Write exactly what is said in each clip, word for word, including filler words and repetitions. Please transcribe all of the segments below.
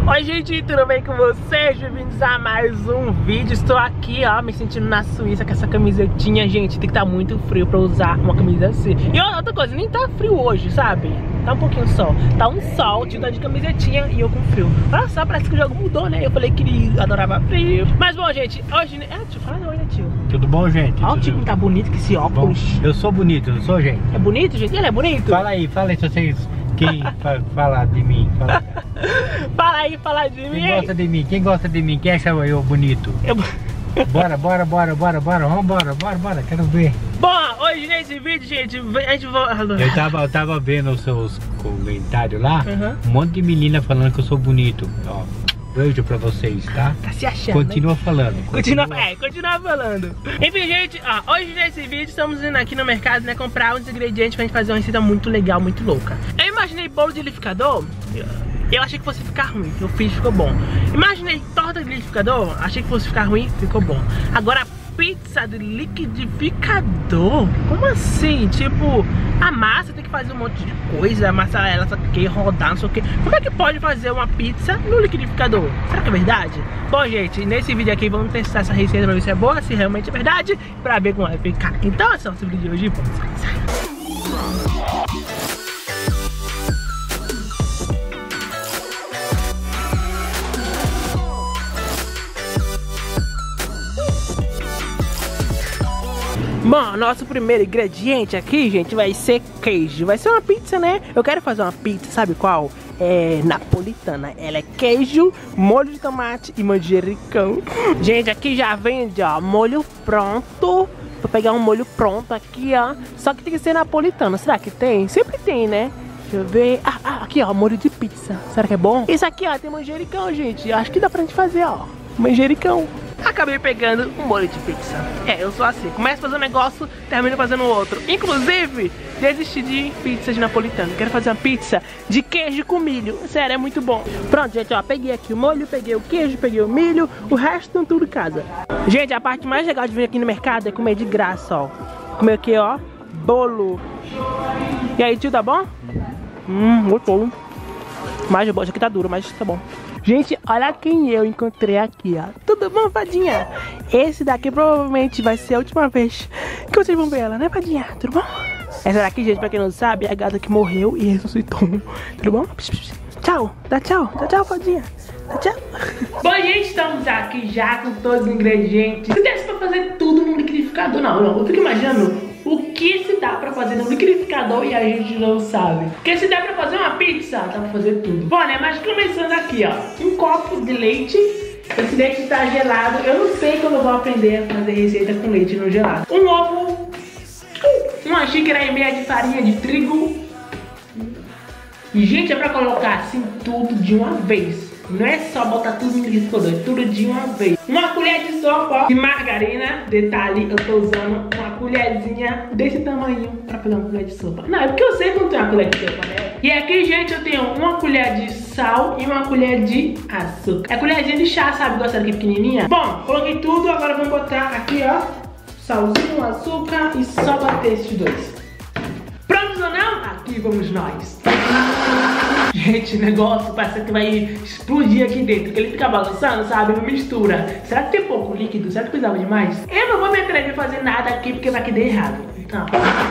Oi gente, tudo bem com vocês? Bem-vindos a mais um vídeo. Estou aqui, ó, me sentindo na Suíça com essa camisetinha. Gente, tem que estar muito frio pra usar uma camisa assim. E outra coisa, nem tá frio hoje, sabe? Tá um pouquinho sol. Tá um sol, tio tá de camisetinha e eu com frio. Olha só, parece que o jogo mudou, né? Eu falei que ele adorava frio. Mas bom, gente, hoje... É, tio, fala não, né, tio? Tudo bom, gente? Olha o tio que tá bonito com esse óculos. Bom, eu sou bonito, não sou, gente? É bonito, gente? Ele é bonito? Fala aí, fala aí se vocês... Quem fala de mim? Fala. Fala aí, fala de Quem mim. gosta de mim? Quem gosta de mim? Quem acha eu bonito? Eu... Bora, bora, bora, bora, bora, vambora, bora, bora, quero ver. Bom, hoje nesse vídeo, gente, a gente vai... Eu tava, eu tava vendo os seus comentários lá, Uhum. um monte de menina falando que eu sou bonito. Ó, beijo pra vocês, tá? Tá se achando, Continua né? falando. Continua, é, continua falando. Enfim, gente, ó, hoje nesse vídeo estamos indo aqui no mercado, né, comprar uns ingredientes pra gente fazer uma receita muito legal, muito louca. Eu imaginei bolo de liquidificador, eu achei que fosse ficar ruim, eu fiz, ficou bom. Imaginei torta de liquidificador, achei que fosse ficar ruim, ficou bom. Agora pizza de liquidificador? Como assim? Tipo, a massa tem que fazer um monte de coisa, a massa ela só quer rodar, não sei o que. Como é que pode fazer uma pizza no liquidificador? Será que é verdade? Bom, gente, nesse vídeo aqui vamos testar essa receita pra ver se é boa, se realmente é verdade, pra ver como vai ficar. Então, esse é o nosso vídeo de hoje, vamos começar. Bom, nosso primeiro ingrediente aqui, gente, vai ser queijo. Vai ser uma pizza, né? Eu quero fazer uma pizza, sabe qual? É napolitana. Ela é queijo, molho de tomate e manjericão. Gente, aqui já vende, ó, molho pronto. Vou pegar um molho pronto aqui, ó. Só que tem que ser napolitano. Será que tem? Sempre tem, né? Deixa eu ver. Ah, ah, aqui, ó, molho de pizza. Será que é bom? Isso aqui, ó, tem manjericão, gente. Acho que dá pra gente fazer, ó, manjericão. Acabei pegando um molho de pizza. É, eu sou assim, começo a fazer um negócio, termino fazendo outro. Inclusive, desisti de pizza de napolitano. Quero fazer uma pizza de queijo com milho. Sério, é muito bom. Pronto, gente, ó, peguei aqui o molho, peguei o queijo, peguei o milho. O resto tem tudo em casa. Gente, a parte mais legal de vir aqui no mercado é comer de graça, ó. Comer aqui, ó, bolo. E aí, tio, tá bom? Hum, muito bom. Mais bom, isso aqui tá duro, mas tá bom. Gente, olha quem eu encontrei aqui, ó. Tudo bom, Fadinha? Esse daqui provavelmente vai ser a última vez que vocês vão ver ela, né, Fadinha? Tudo bom? Essa daqui, gente, pra quem não sabe, é a gata que morreu e ressuscitou. Tudo bom? Tchau, dá tchau, dá tchau, Fadinha. Dá tchau. Bom, gente, estamos aqui já com todos os ingredientes. Se desse pra fazer tudo no liquidificador, não, não. Eu fico imaginando o que se dá pra fazer no liquidificador e a gente não sabe. Porque se dá pra fazer uma pizza, dá pra fazer tudo. Bom, né, mas começando aqui, ó. Um copo de leite. Esse leite tá gelado. Eu não sei como eu vou aprender a fazer receita com leite no gelado. Um ovo. Uma xícara e meia de farinha de trigo. E, gente, é pra colocar assim tudo de uma vez. Não é só botar tudo no liquidificador, é tudo de uma vez. Uma colher de sopa, ó, de margarina. Detalhe, eu tô usando uma colherzinha desse tamanho pra pegar uma colher de sopa. Não, é porque eu sei que não tem uma colher de sopa, né? E aqui, gente, eu tenho uma colher de sal e uma colher de açúcar. É colherzinha de chá, sabe? Gosta daqui pequenininha? Bom, coloquei tudo, agora vamos botar aqui, ó, salzinho, açúcar e só bater esses dois. Prontos ou não? Aqui vamos nós. Gente, o negócio parece que vai explodir aqui dentro, porque ele fica balançando, sabe? Uma mistura. Será que tem pouco líquido? Será que precisava de mais? Eu não vou me atrever a fazer nada aqui, porque vai que dê errado. Então...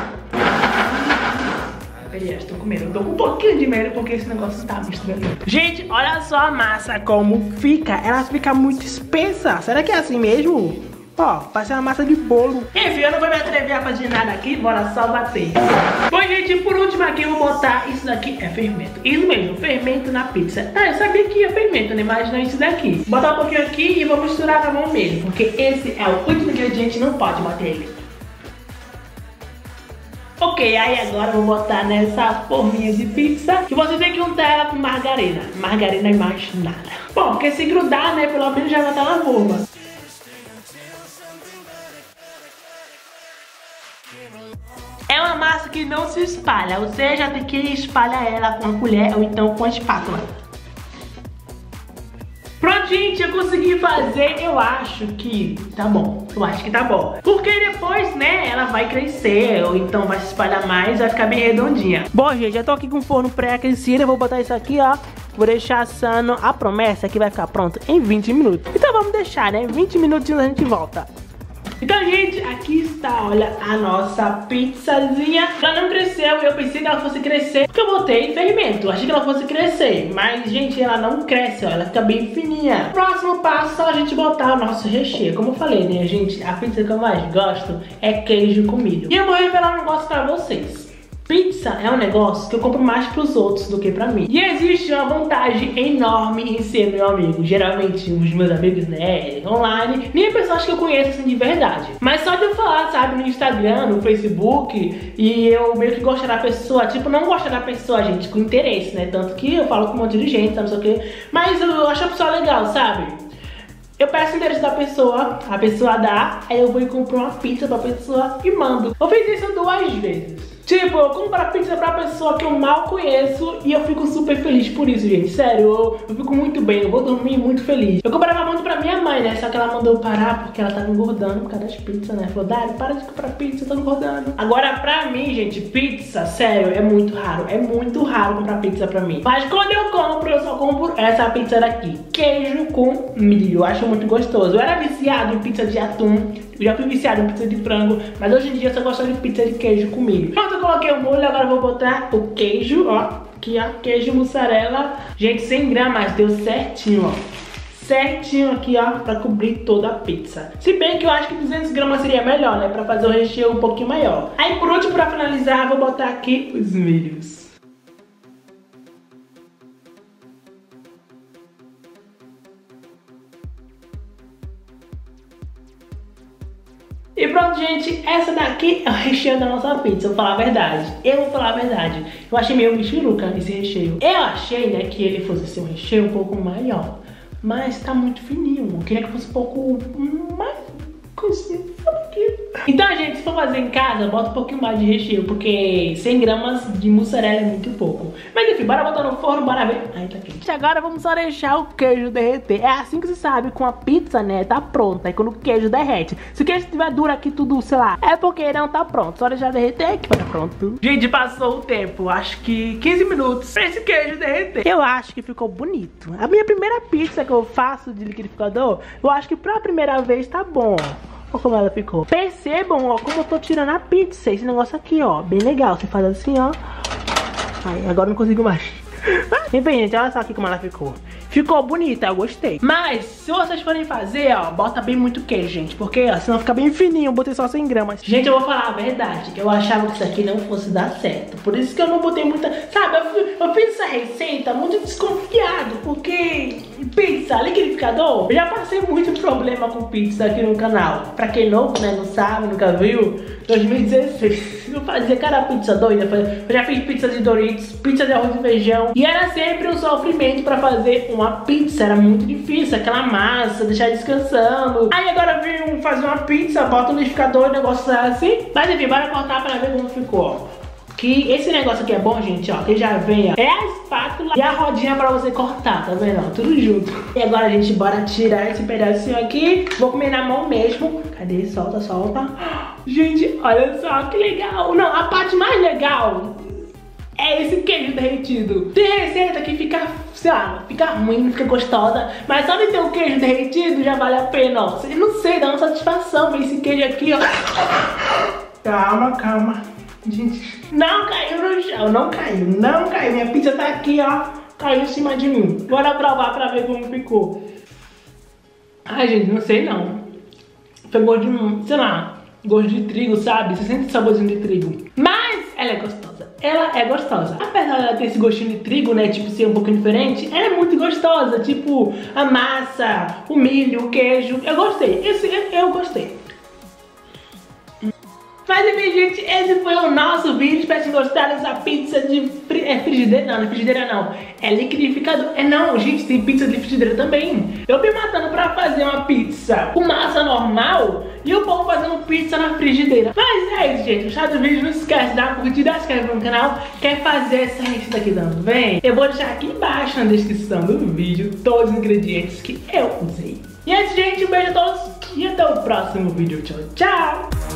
Peraí, estou com medo. Eu tô com um pouquinho de medo, porque esse negócio tá misturando. Gente, olha só a massa como fica. Ela fica muito espessa. Será que é assim mesmo? Ó, parece uma massa de bolo. Enfim, eu não vou me atrever a fazer nada aqui, bora só bater. Bom, gente, por último aqui eu vou botar isso daqui, é fermento. Isso mesmo, fermento na pizza. Ah, eu sabia que ia fermento, né? Mas não isso daqui. Vou botar um pouquinho aqui e vou misturar com a mão mesmo, porque esse é o último ingrediente, não pode bater ele. Ok, aí agora eu vou botar nessa forminha de pizza. E você tem que untar ela com margarina. Margarina e mais nada. Bom, porque se grudar, né, pelo menos já vai estar na forma. É uma massa que não se espalha, ou seja, tem que espalhar ela com a colher ou então com a espátula. Pronto, gente, eu consegui fazer, eu acho que tá bom, eu acho que tá bom. Porque depois, né, ela vai crescer, ou então vai se espalhar mais, vai ficar bem redondinha. Bom, gente, eu tô aqui com o forno pré-aquecido, eu vou botar isso aqui, ó, Vou deixar assando. A promessa é que vai ficar pronto em vinte minutos. Então vamos deixar, né? vinte minutinhos a gente volta. Então, gente, aqui está, olha, a nossa pizzazinha. Ela não cresceu, eu pensei que ela fosse crescer, porque eu botei fermento, achei que ela fosse crescer. Mas, gente, ela não cresce, ó, ela fica bem fininha. Próximo passo é só a gente botar o nosso recheio. Como eu falei, né, gente, a pizza que eu mais gosto é queijo com milho. E eu vou revelar um negócio pra vocês. Pizza é um negócio que eu compro mais pros outros do que pra mim. E existe uma vantagem enorme em ser meu amigo. Geralmente os meus amigos, né, online, nem pessoas que eu conheço assim de verdade. Mas só de eu falar, sabe, no Instagram, no Facebook, e eu meio que gostar da pessoa, tipo, não gostar da pessoa, gente, com interesse, né? Tanto que eu falo com um monte de gente, sabe, não sei o quê. Mas eu acho a pessoa legal, sabe? Eu peço o endereço da pessoa, a pessoa dá, aí eu vou e compro uma pizza pra pessoa e mando. Eu fiz isso duas vezes. Tipo, eu compro a pizza pra pessoa que eu mal conheço e eu fico super feliz por isso, gente. Sério, eu, eu fico muito bem, eu vou dormir muito feliz. Eu comprava muito pra minha mãe, né? Só que ela mandou parar porque ela tava engordando por causa das pizzas, né? Falou, Dari, para de comprar pizza, eu tô engordando. Agora, pra mim, gente, pizza, sério, é muito raro. É muito raro comprar pizza pra mim. Mas quando eu compro, eu só compro essa pizza daqui. Queijo com milho, eu acho muito gostoso. Eu era viciado em pizza de atum. Eu já fui viciado em pizza de frango, mas hoje em dia eu só gosto de pizza de queijo com milho. Pronto, eu coloquei o molho, agora eu vou botar o queijo, ó. Aqui, ó, queijo mussarela. Gente, cem gramas, deu certinho, ó. Certinho aqui, ó, pra cobrir toda a pizza. Se bem que eu acho que duzentos gramas seria melhor, né, pra fazer o recheio um pouquinho maior. Aí, por último, pra finalizar, eu vou botar aqui os milhos. E pronto, gente, essa daqui é o recheio da nossa pizza, eu vou falar a verdade. Eu vou falar a verdade. Eu achei meio michuruca esse recheio. Eu achei, né, que ele fosse ser um recheio um pouco maior. Mas tá muito fininho. Eu queria que fosse um pouco mais cozido, sabe aqui? Então, gente, se for fazer em casa, bota um pouquinho mais de recheio, porque cem gramas de mussarela é muito pouco. Mas enfim, bora botar no forno, bora ver. Ai, tá quente. Agora vamos só deixar o queijo derreter. É assim que se sabe, com a pizza, né, tá pronta. É quando o queijo derrete. Se o queijo estiver duro aqui tudo, sei lá, é porque não tá pronto. Só deixar derreter que vai tá pronto. Gente, passou o tempo, acho que quinze minutos pra esse queijo derreter. Eu acho que ficou bonito. A minha primeira pizza que eu faço de liquidificador, eu acho que pra primeira vez tá bom. Olha como ela ficou. Percebam, ó, como eu tô tirando a pizza. Esse negócio aqui, ó, bem legal. Você faz assim, ó. Ai, agora não consigo mais. Enfim, gente, olha só aqui como ela ficou. Ficou bonita, eu gostei. Mas, se vocês forem fazer, ó, bota bem muito queijo, gente. Porque, ó, senão fica bem fininho. Eu botei só cem gramas. Gente, eu vou falar a verdade. Eu achava que isso aqui não fosse dar certo. Por isso que eu não botei muita... Sabe, eu, eu fiz essa receita muito desconfiado. Porque pizza, liquidificador, eu já passei muito problema com pizza aqui no canal. Pra quem novo, né, não sabe, nunca viu, dois mil e dezesseis, eu fazia cada pizza doida. Eu já fiz pizza de Doritos, pizza de arroz e feijão. E era sempre um sofrimento pra fazer uma pizza, era muito difícil, aquela massa, deixar descansando. Aí agora eu vim fazer uma pizza, bota no liquidificador, o negócio sai assim. Mas enfim, bora cortar pra ver como ficou, ó. Que esse negócio aqui é bom, gente, ó, que já vem, ó, é a espátula e a rodinha pra você cortar, tá vendo, ó, tudo junto. E agora, gente, bora tirar esse pedacinho aqui. Vou comer na mão mesmo. Cadê? Solta, solta. Gente, olha só que legal. Não, a parte mais legal é esse queijo derretido. Tem receita que fica, sei lá, fica ruim, não fica gostosa, mas só de ter o queijo derretido já vale a pena, ó. Eu não sei, dá uma satisfação ver esse queijo aqui, ó. Calma, calma. Gente, não caiu no chão, não caiu, não caiu. Minha pizza tá aqui, ó, caiu em cima de mim. Bora provar pra ver como ficou. Ai, gente, não sei não. Foi gosto de, sei lá, gosto de trigo, sabe? Você sente saborzinho de trigo. Mas ela é gostosa. Ela é gostosa. Apesar dela ter esse gostinho de trigo, né, tipo, ser um pouquinho diferente, ela é muito gostosa. Tipo, a massa, o milho, o queijo. Eu gostei, esse, eu, eu gostei. Mas enfim, gente, esse foi o nosso vídeo. Espero que vocês gostaram dessa pizza de fri é, frigideira. Não, não é frigideira não. É liquidificador. É não, gente, tem pizza de frigideira também. Eu me matando pra fazer uma pizza com massa normal e o povo fazendo pizza na frigideira. Mas é isso, gente. Gostar do vídeo, não esquece de dar uma curtida, se inscreve no canal. Quer fazer essa receita aqui também? Eu vou deixar aqui embaixo na descrição do vídeo todos os ingredientes que eu usei. E é isso, gente. Um beijo a todos e até o próximo vídeo. Tchau, tchau!